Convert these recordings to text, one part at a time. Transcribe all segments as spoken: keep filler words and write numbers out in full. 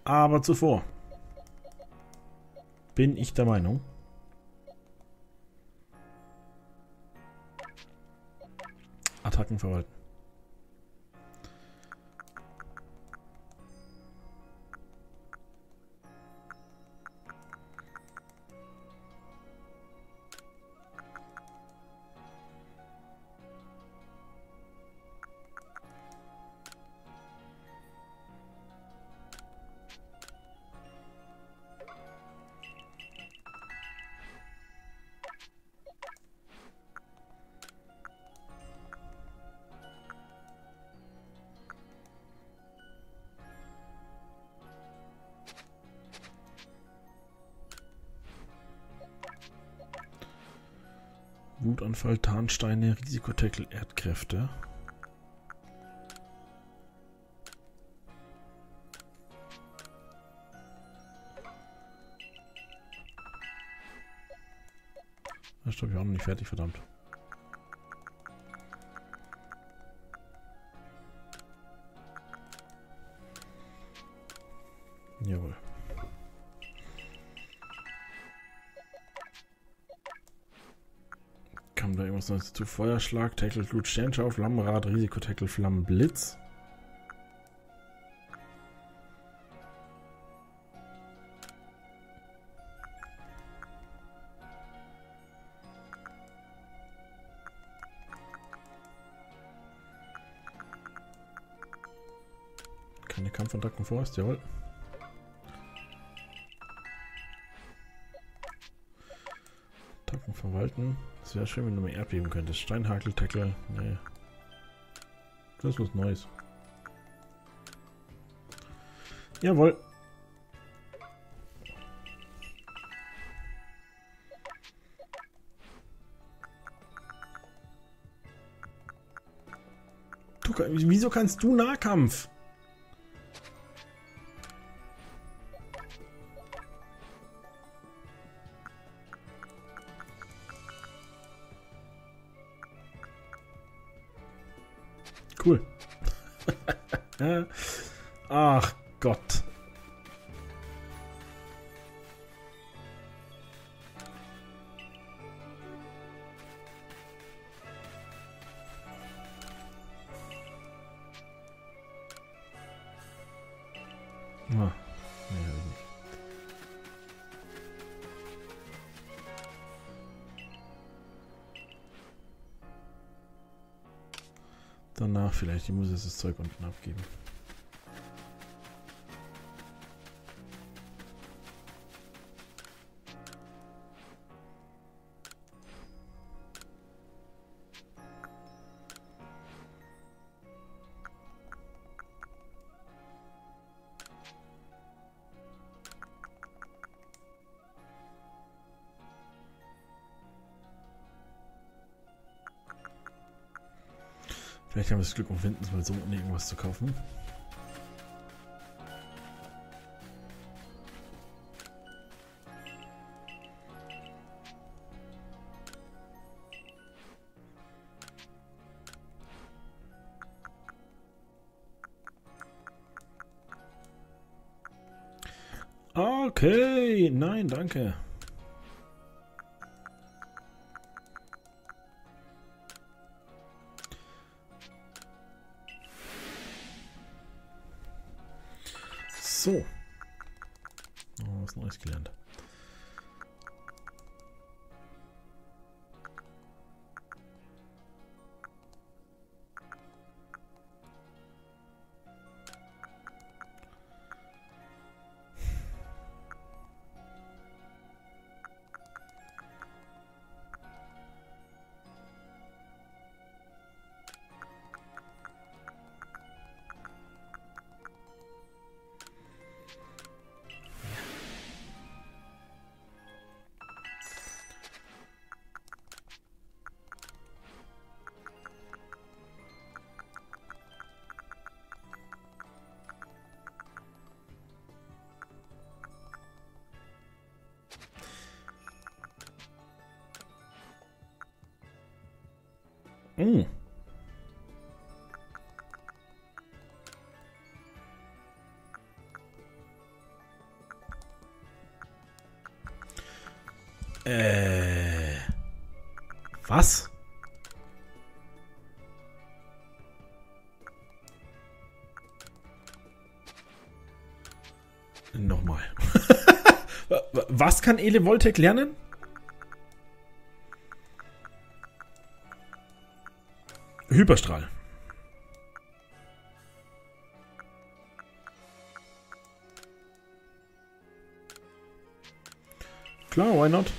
Aber zuvor bin ich der Meinung, Attacken verwalten. Wutanfall, Tarnsteine, Risikotackle, Erdkräfte. Das ist, glaube ich, auch noch nicht fertig, verdammt. Jawohl. Kam da irgendwas Neues zu? Feuerschlag, Tackle, Glut, Sternschau, Flammenrad, Risikotackle, Flammenblitz. Keine Kampfattacken vorerst, jawohl. Attacken verwalten. Es wäre schön, wenn du mal Erdbeben könntest. Steinhakel, Tackle. Nee. Das ist was Neues. Jawohl. Du, wieso kannst du Nahkampf? Cool. Ach Gott. Ah. Danach vielleicht, ich muss jetzt das Zeug unten abgeben. Vielleicht haben wir das Glück und finden es mal so, ohne irgendwas zu kaufen. Okay, nein, danke. So. Oh, was Neues gelernt. Mm. Äh. Was? Nochmal. Was kann Ele Voltec lernen? Hyperstrahl. Klar, why not?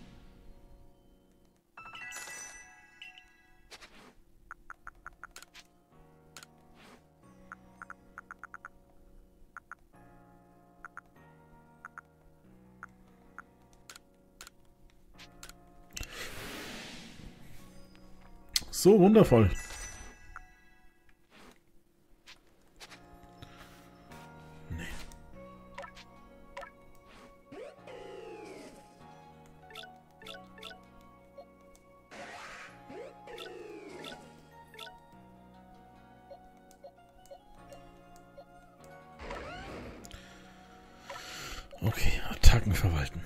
So wundervoll. Nee. Okay, Attacken verwalten.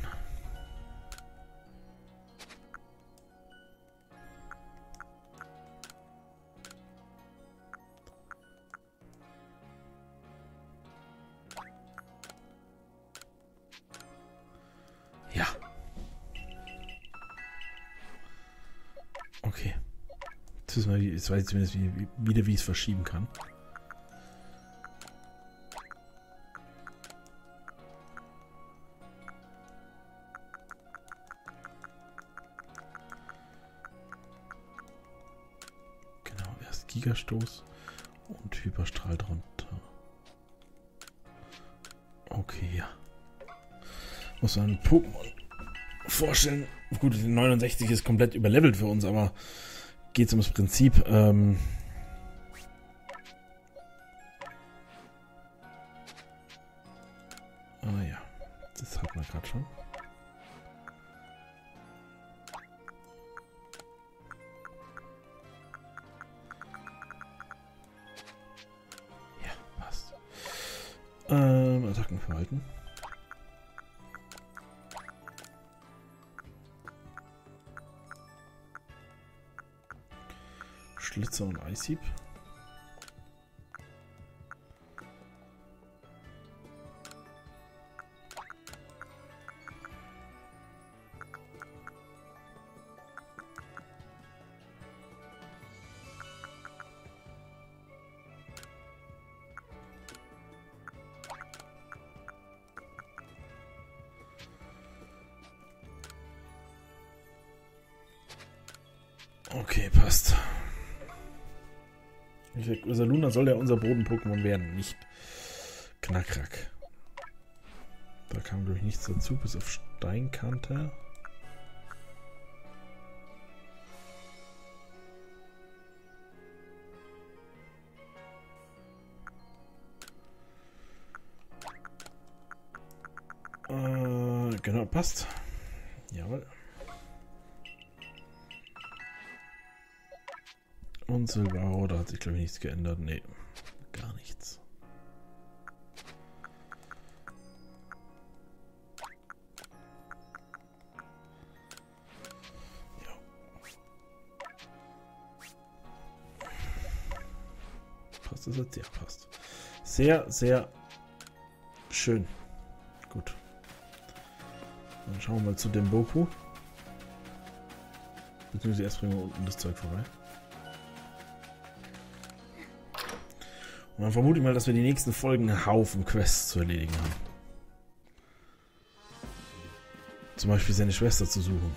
Ja. Okay. Jetzt wissen wir, wie, jetzt weiß ich zumindest wie, wie, wieder, wie ich es verschieben kann. Genau, erst Gigastoß und Hyperstrahl drunter. Okay, ja. Muss man einen Pokémon vorstellen. Gut, neunundsechzig ist komplett überlevelt für uns, aber geht es ums Prinzip. Ähm ah ja, das hat man gerade schon. Ja, passt. Ähm, Attacken verhalten. Schlitzer und Eishieb. Okay, passt. Ursaluna soll ja unser Boden-Pokémon werden, nicht Knackrack. Da kam, glaube ich, nichts dazu, bis auf Steinkante. Äh, genau, passt. Jawohl. Und Silvaro, da hat sich, glaube ich, nichts geändert. Nee, gar nichts. Ja. Passt das jetzt? Ja, passt. Sehr, sehr schön. Gut. Dann schauen wir mal zu dem Boku. Beziehungsweise erst bringen wir unten das Zeug vorbei. Und dann vermute ich mal, dass wir die nächsten Folgen einen Haufen Quests zu erledigen haben. Zum Beispiel seine Schwester zu suchen.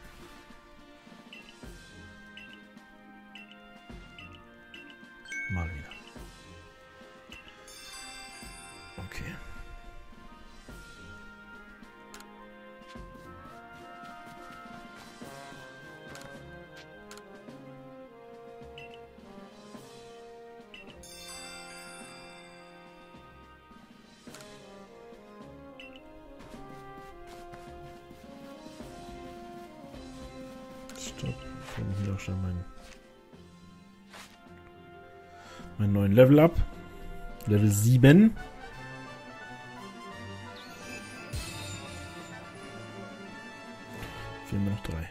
Mal wieder. Okay. Stopp. Ich habe hier auch schon meinen meinen neuen Level up. Level sieben. Fehlen mir noch drei.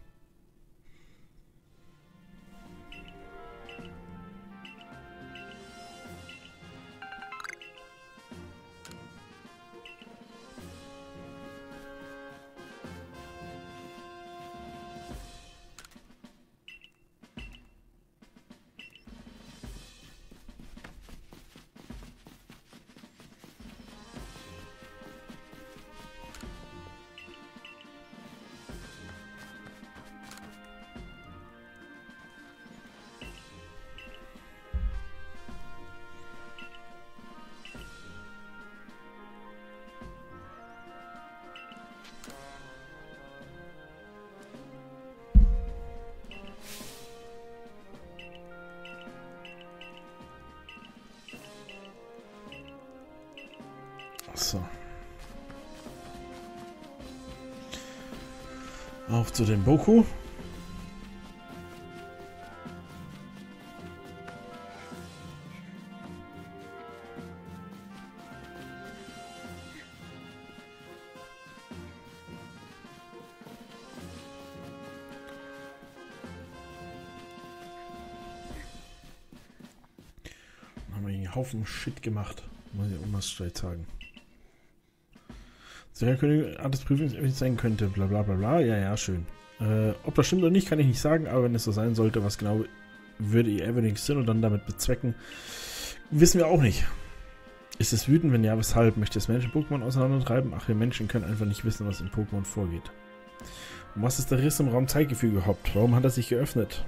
So. Auf zu den Boku. Dann haben wir einen Haufen Shit gemacht. Muss ich auch mal straight sagen. Der König hat das Prüfungsergebnis sein könnte, bla bla bla bla. Ja, ja, schön. Äh, ob das stimmt oder nicht, kann ich nicht sagen, aber wenn es so sein sollte, was genau würde ihr Everything Sinn und dann damit bezwecken, wissen wir auch nicht. Ist es wütend? Wenn ja, weshalb? Möchte es Menschen Pokémon auseinandertreiben? Ach, wir Menschen können einfach nicht wissen, was in Pokémon vorgeht. Und was ist der Riss im Raum-Zeitgefüge überhaupt? Warum hat er sich geöffnet?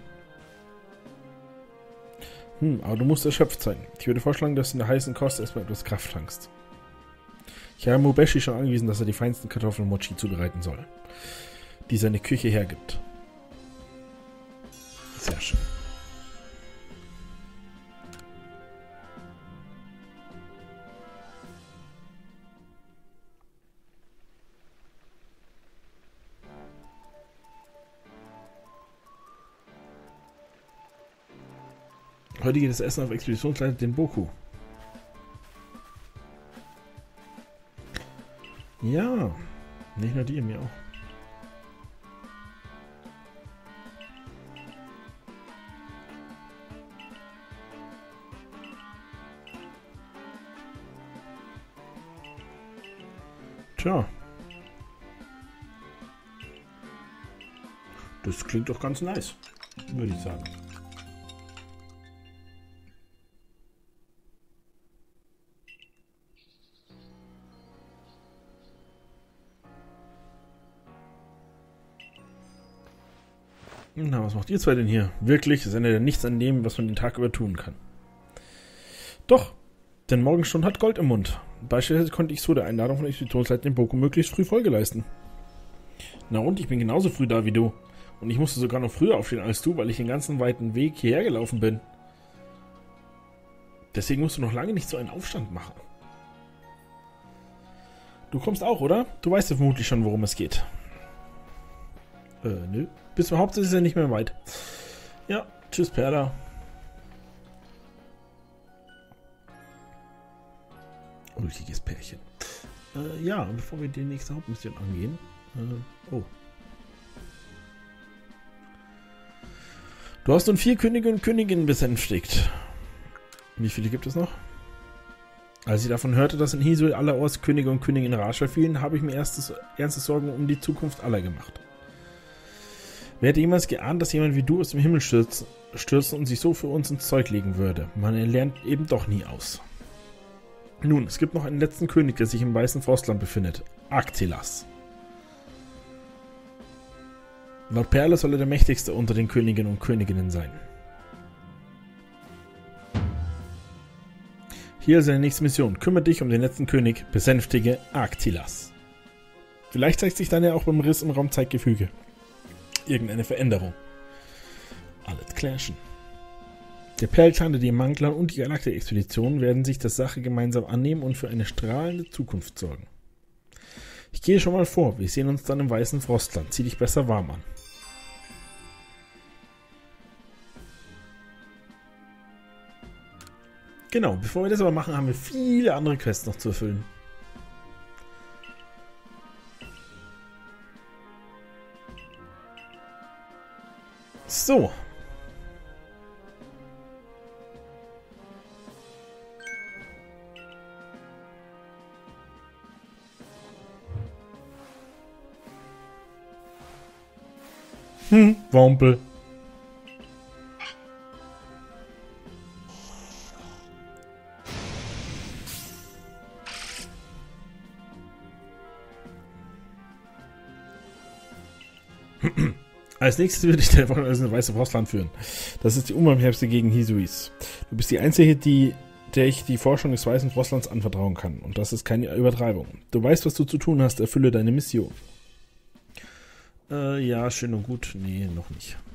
Hm, aber du musst erschöpft sein. Ich würde vorschlagen, dass du in der heißen Kost erstmal etwas Kraft tankst. Ich habe Mubeshi schon angewiesen, dass er die feinsten Kartoffelmochi zubereiten soll, die seine Küche hergibt. Sehr schön. Heute geht das Essen auf Expeditionsleiter den Boku. Ja, nicht nur die, mir auch. Tja. Das klingt doch ganz nice, würde ich sagen. Na, was macht ihr zwei denn hier? Wirklich, es ändert ja nichts an dem, was man den Tag über tun kann. Doch, denn Morgenstund hat Gold im Mund. Beispielsweise konnte ich so der Einladung von Expeditionsleiter den Boku möglichst früh Folge leisten. Na und, ich bin genauso früh da wie du. Und ich musste sogar noch früher aufstehen als du, weil ich den ganzen weiten Weg hierher gelaufen bin. Deswegen musst du noch lange nicht so einen Aufstand machen. Du kommst auch, oder? Du weißt ja vermutlich schon, worum es geht. Äh, nö. Bis zum Hauptsitz ist er nicht mehr weit. Ja, tschüss, Perla. Ulkiges Pärchen. Äh, ja, bevor wir die nächste Hauptmission angehen. Äh, oh. Du hast nun vier Könige und Königinnen besänftigt. Wie viele gibt es noch? Als ich davon hörte, dass in Hisui allerorts Könige und Königinnen rasch verfielen, habe ich mir erstes, ernste Sorgen um die Zukunft aller gemacht. Wer hätte jemals geahnt, dass jemand wie du aus dem Himmel stürzt, stürzen und sich so für uns ins Zeug legen würde? Man lernt eben doch nie aus. Nun, es gibt noch einen letzten König, der sich im weißen Frostland befindet. Arctilas. Laut Perle soll er der mächtigste unter den Königinnen und Königinnen sein. Hier ist seine nächste Mission. Kümmere dich um den letzten König, besänftige Arctilas. Vielleicht zeigt sich dann ja auch beim Riss im Raumzeitgefüge irgendeine Veränderung. Alles clashen. Der Perlclan, der Diamantclan und die Galaktik-Expedition werden sich der Sache gemeinsam annehmen und für eine strahlende Zukunft sorgen. Ich gehe schon mal vor, wir sehen uns dann im weißen Frostland. Zieh dich besser warm an. Genau, bevor wir das aber machen, haben wir viele andere Quests noch zu erfüllen. So. Hm, Wampel. Als nächstes würde ich deine Woche als eine weiße Postland führen. Das ist die Umweltherbste gegen Hisuis. Du bist die Einzige, die, der ich die Forschung des weißen Frostlands anvertrauen kann. Und das ist keine Übertreibung. Du weißt, was du zu tun hast. Erfülle deine Mission. Äh, ja, schön und gut. Nee, noch nicht.